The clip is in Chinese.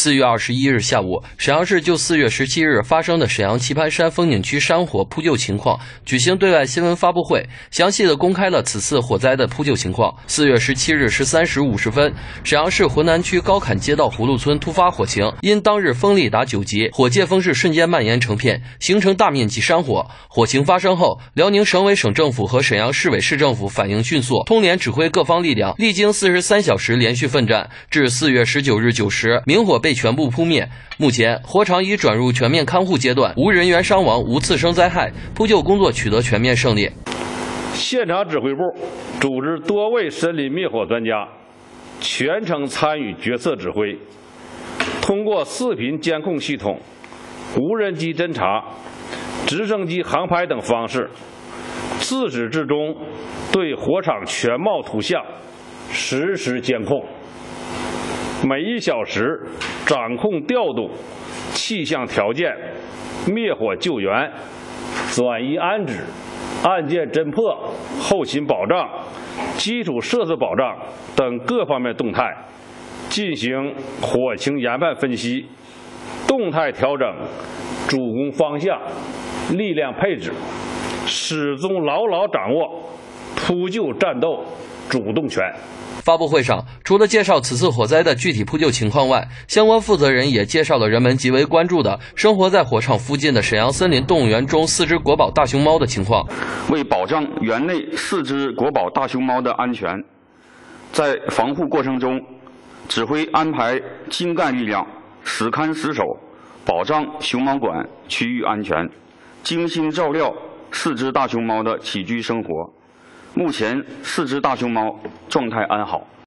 4月21日下午，沈阳市就4月17日发生的沈阳棋盘山风景区山火扑救情况举行对外新闻发布会，详细的公开了此次火灾的扑救情况。4月17日13时50分，沈阳市浑南区高坎街道葫芦村突发火情，因当日风力达9级，火借风势瞬间蔓延成片，形成大面积山火。火情发生后，辽宁省委省政府和沈阳市委市政府反应迅速，通联指挥各方力量，历经43小时连续奋战，至4月19日9时，明火被全部扑灭。目前，火场已转入全面看护阶段，无人员伤亡，无次生灾害，扑救工作取得全面胜利。 现场指挥部组织多位森林灭火专家，全程参与决策指挥，通过视频监控系统、无人机侦察、直升机航拍等方式，自始至终对火场全貌图像实时监控，每1小时掌控调度气象条件、灭火救援、转移安置、案件侦破、后勤保障、基础设施保障等各方面动态，进行火情研判分析，动态调整主攻方向、力量配置，始终牢牢掌握扑救战斗主动权。 发布会上，除了介绍此次火灾的具体扑救情况外，相关负责人也介绍了人们极为关注的生活在火场附近的沈阳森林动物园中4只国宝大熊猫的情况。 为保障园内4只国宝大熊猫的安全，在防护过程中，指挥安排精干力量，死看死守，保障熊猫馆区域安全，精心照料4只大熊猫的起居生活。目前4只大熊猫状态安好。